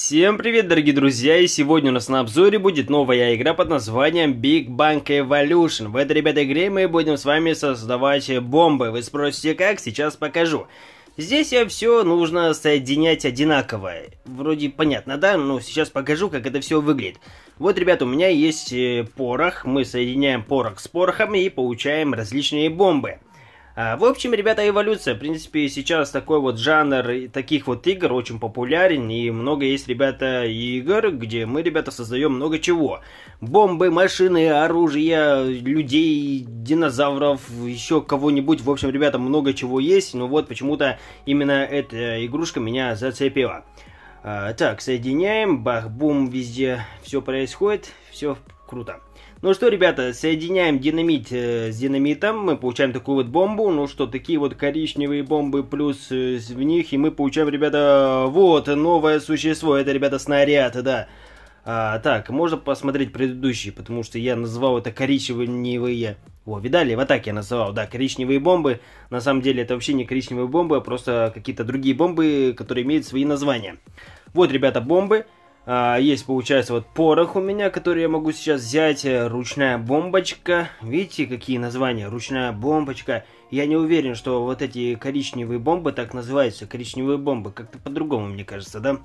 Всем привет, дорогие друзья, и сегодня у нас на обзоре будет новая игра под названием Big Bang Evolution. В этой, ребята, игре мы будем с вами создавать бомбы. Вы спросите как? Сейчас покажу. Здесь все нужно соединять одинаково. Вроде понятно, да? Но сейчас покажу, как это все выглядит. Вот, ребята, у меня есть порох. Мы соединяем порох с порохом и получаем различные бомбы. В общем, ребята, эволюция, в принципе, сейчас такой вот жанр таких вот игр очень популярен, и много есть, ребята, игр, где мы, ребята, создаем много чего. Бомбы, машины, оружие, людей, динозавров, еще кого-нибудь, в общем, ребята, много чего есть, но вот почему-то именно эта игрушка меня зацепила. Так, соединяем, бах-бум, везде все происходит, все круто. Ну что, ребята, соединяем динамит с динамитом, мы получаем такую вот бомбу, ну что, такие вот коричневые бомбы плюс в них, и мы получаем, ребята, вот, новое существо, это, ребята, снаряд, да. Так, можно посмотреть предыдущие, потому что я назвал это коричневые, о, видали, вот так я называл, да, коричневые бомбы, на самом деле это вообще не коричневые бомбы, а просто какие-то другие бомбы, которые имеют свои названия. Вот, ребята, бомбы. Есть, получается, вот порох у меня, который я могу сейчас взять, ручная бомбочка. Видите, какие названия? Ручная бомбочка. Я не уверен, что вот эти коричневые бомбы так называются, коричневые бомбы. Как-то по-другому, мне кажется, да?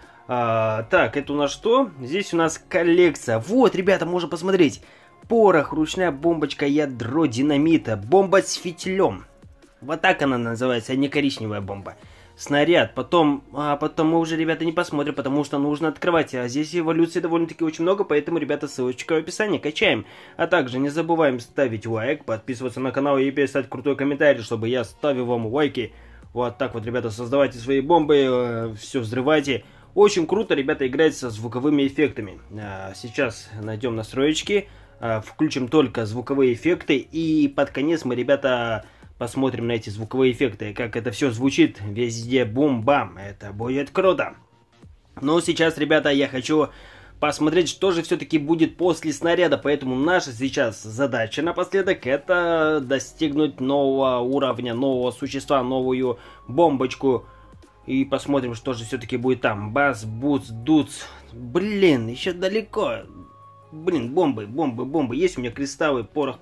Так, это у нас что? Здесь у нас коллекция. Вот, ребята, можно посмотреть. Порох, ручная бомбочка, ядро динамита, бомба с фитилем. Вот так она называется, а не коричневая бомба. Снаряд, потом мы уже, ребята, не посмотрим, потому что нужно открывать. А здесь эволюции довольно-таки очень много, поэтому, ребята, ссылочка в описании, качаем. А также не забываем ставить лайк, подписываться на канал и писать крутой комментарий, чтобы я ставил вам лайки. Вот так вот, ребята, создавайте свои бомбы, все взрывайте. Очень круто, ребята, играть со звуковыми эффектами. Сейчас найдем настройки, включим только звуковые эффекты, и под конец мы, ребята, посмотрим на эти звуковые эффекты, как это все звучит везде, бум-бам, это будет круто. Но сейчас, ребята, я хочу посмотреть, что же все-таки будет после снаряда, поэтому наша сейчас задача напоследок это достигнуть нового уровня, нового существа, новую бомбочку. И посмотрим, что же все-таки будет там. Бас, буц, дуц. Блин, еще далеко. Блин, бомбы. Есть у меня кристаллы, порох.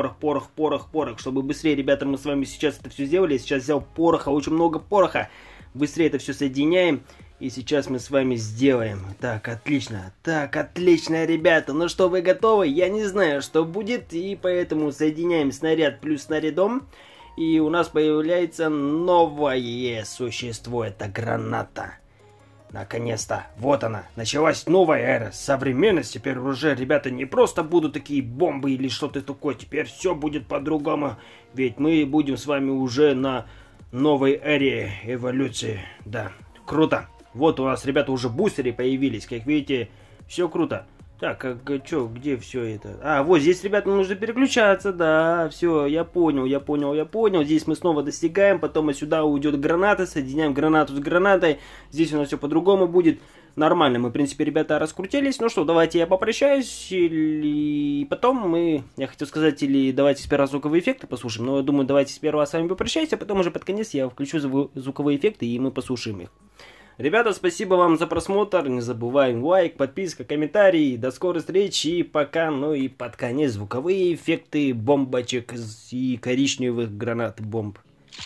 Чтобы быстрее, ребята, мы с вами сейчас это все сделали. Я сейчас взял пороха, очень много пороха. Быстрее это все соединяем. И сейчас мы с вами сделаем. Так, отлично. Так, отлично, ребята. Ну что, вы готовы? Я не знаю, что будет. И поэтому соединяем снаряд плюс снарядом. И у нас появляется новое существо. Это граната. Наконец-то, вот она, началась новая эра, современность. Теперь уже, ребята, не просто будут такие бомбы или что-то такое, теперь все будет по-другому. Ведь мы будем с вами уже на новой эре эволюции. Да, круто. Вот у нас, ребята, уже бустеры появились, как видите, все круто. Так, что, где все это? Вот здесь, ребята, нужно переключаться, да, все, я понял. Здесь мы снова достигаем, потом сюда уйдет граната, соединяем гранату с гранатой. Здесь у нас все по-другому будет. Нормально, мы, в принципе, ребята, раскрутились. Ну что, давайте я попрощаюсь, или потом я хотел сказать, или давайте сперва звуковые эффекты послушаем. Но я думаю, давайте сперва с вами попрощаюсь, а потом уже под конец я включу звуковые эффекты, и мы послушаем их. Ребята, спасибо вам за просмотр, не забываем лайк, подписка, комментарий, до скорой встречи и пока, ну и под конец звуковые эффекты бомбочек и коричневых гранат бомб.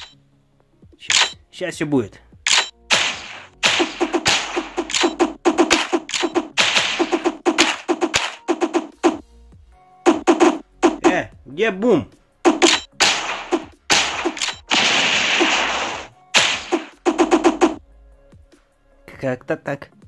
Сейчас все будет. Где бум? Как-то так.